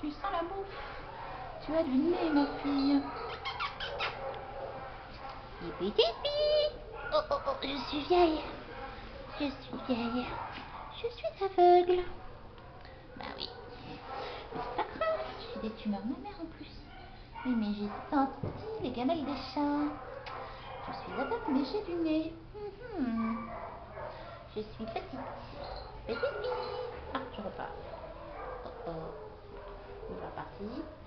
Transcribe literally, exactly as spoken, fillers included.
Tu sens la bouffe. Tu as du nez, ma fille. Tipi tipi. Oh oh oh, je suis vieille. Je suis vieille. Je suis aveugle. Bah oui. Mais c'est pas grave. J'ai des tumeurs mammaires en plus. Oui, mais j'ai senti les gamelles des chats. Je suis aveugle, mais j'ai du nez. Mm-hmm. Je suis petite. Petite fille. Ah, je repars. Oh oh. Il va partir.